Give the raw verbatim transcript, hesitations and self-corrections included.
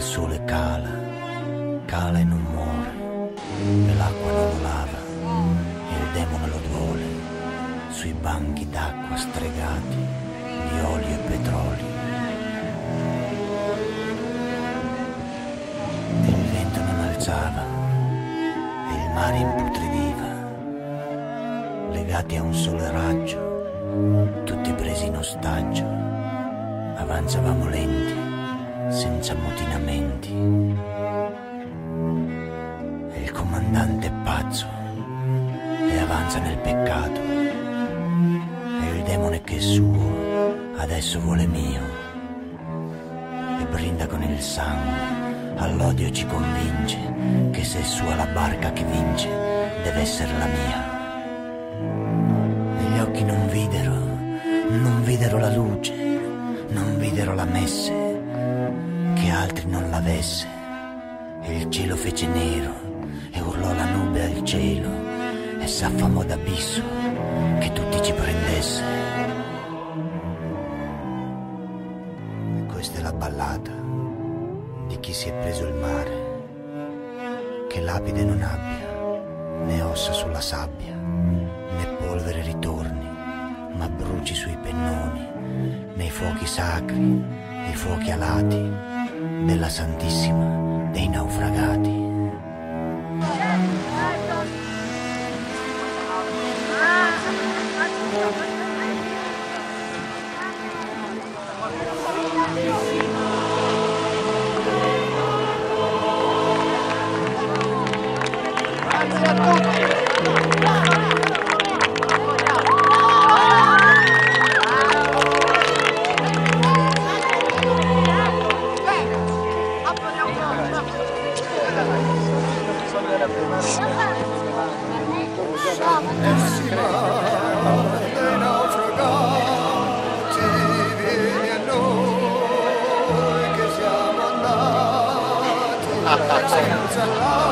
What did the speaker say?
sole cala, cala e non muore, e l'acqua non lo lava, e il demone lo duole, sui banchi d'acqua stregati di olio e petrolio. E il vento non alzava, e il mare imputridiva, legati a un sole raggio, tutti presi in ostaggio, avanzavamo lenti, senza mutinamenti. E il comandante è pazzo e avanza nel peccato, e il demone che è suo adesso vuole mio, e brinda con il sangue, all'odio ci convince che se è sua la barca che vince deve essere la mia. E gli occhi non videro, non videro la luce, non videro la messe che altri non l'avesse, e il cielo fece nero e urlò la nube al cielo e s'affamò d'abisso che tutti ci prendesse. E questa è la ballata di chi si è preso il mare, che lapide non abbia né ossa sulla sabbia né polvere ritorni, ma bruci sui pennoni nei fuochi sacri, i fuochi alati della Santissima dei naufragati. Grazie a tutti. Dei naufragati, vieni a noi che siamo andati senza